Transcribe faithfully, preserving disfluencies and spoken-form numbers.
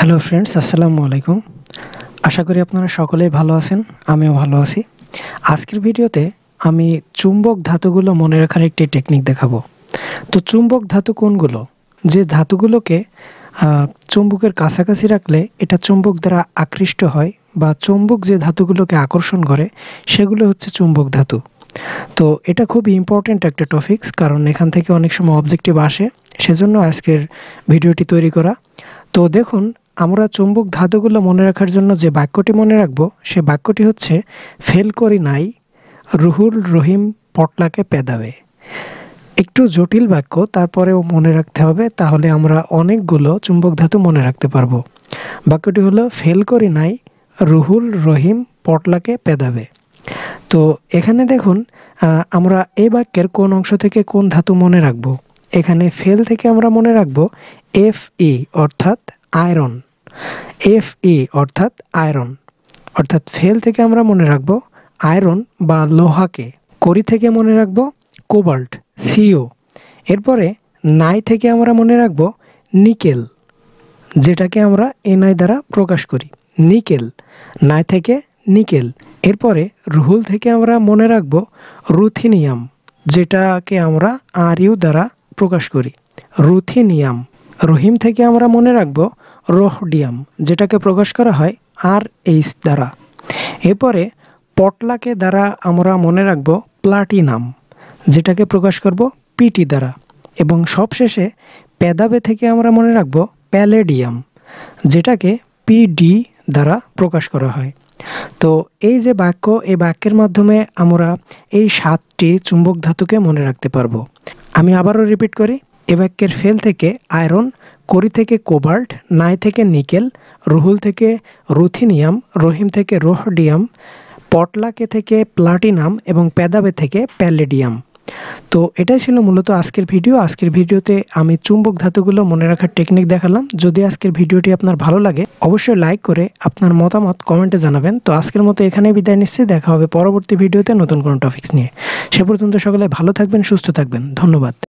Hello friends, আসসালামু আলাইকুম। আশা করি আপনারা সকলেই ভালো আছেন, আমিও ভালো আছি। আজকের ভিডিওতে আমি চুম্বক ধাতুগুলো মনে রাখার একটি টেকনিক দেখাবো। তো চুম্বক ধাতু কোনগুলো? যে ধাতুগুলোকে চুম্বকের কাছাকাছি রাখলে এটা চুম্বক দ্বারা আকৃষ্ট হয় বা চুম্বক যে ধাতুগুলোকে আকর্ষণ করে সেগুলো হচ্ছে চুম্বক ধাতু। তো এটা খুব ইম্পর্ট্যান্ট একটা টপিকস, কারণ এখান থেকে অনেক সময় অবজেক্টিভ আসে, সেজন্য আজকের ভিডিওটি তৈরি করা। তো দেখুন, আমরা চুম্বক ধাতুগুলো মনে রাখার জন্য যে বাক্যটি মনে রাখবো সে বাক্যটি হচ্ছে ফেল করি নাই রুহুল রহিম পটলাকে পেদাবে। একটু জটিল বাক্য, তারপরেও মনে রাখতে হবে, তাহলে আমরা অনেকগুলো চুম্বক ধাতু মনে রাখতে পারবো। বাক্যটি হলো ফেল করি নাই রুহুল রহিম পটলাকে পেদাবে। তো এখানে দেখুন, আমরা এই বাক্যের কোন অংশ থেকে কোন ধাতু মনে রাখবো। এখানে ফেল থেকে আমরা মনে রাখবো এফ ই অর্থাৎ আয়রন। এফ ই অর্থাৎ আয়রন অর্থাৎ ফেল থেকে আমরা মনে রাখবো আয়রন বা লোহাকে। করি থেকে মনে রাখবো কোবাল্ট সিও। এরপরে নাই থেকে আমরা মনে রাখবো নিকেল, যেটাকে আমরা এনআই দ্বারা প্রকাশ করি, নিকেল। নাই থেকে নিকেল। এরপরে রুহুল থেকে আমরা মনে রাখবো রুথিনিয়াম, যেটাকে আমরা আর ইউ দ্বারা প্রকাশ করি, রুথিনিয়াম। রহিম থেকে আমরা মনে রাখবো রোহডিয়াম, যেটাকে প্রকাশ করা হয় আর এইচ দ্বারা। এরপরে পটলাকে দ্বারা আমরা মনে রাখবো প্লাটিনাম, যেটাকে প্রকাশ করব পিটি দ্বারা। এবং সবশেষে পেদাবে থেকে আমরা মনে রাখবো প্যালেডিয়াম, যেটাকে পিডি দ্বারা প্রকাশ করা হয়। তো এই যে বাক্য, এই বাক্যের মাধ্যমে আমরা এই সাতটি চুম্বক ধাতুকে মনে রাখতে পারবো। আমি আবারও রিপিট করি। এ বাক্যের ফেল থেকে আয়রন, করি থেকে কোবাল্ট, নাই থেকে নিকেল, রুহুল থেকে রুথিনিয়াম, রহিম থেকে রোহডিয়াম, পটলাকে থেকে প্লাটিনাম এবং পেদাবে থেকে প্যালেডিয়াম। তো এটাই ছিল মূলত আজকের ভিডিও। আজকের ভিডিওতে আমি চুম্বক ধাতুগুলো মনে রাখার টেকনিক দেখালাম। যদি আজকের ভিডিওটি আপনার ভালো লাগে অবশ্যই লাইক করে আপনার মতামত কমেন্টে জানাবেন। তো আজকের মতো এখানেই বিদায় নিচ্ছি। দেখা হবে পরবর্তী ভিডিওতে নতুন কোনো টপিকস নিয়ে। সে পর্যন্ত সকলে ভালো থাকবেন, সুস্থ থাকবেন। ধন্যবাদ।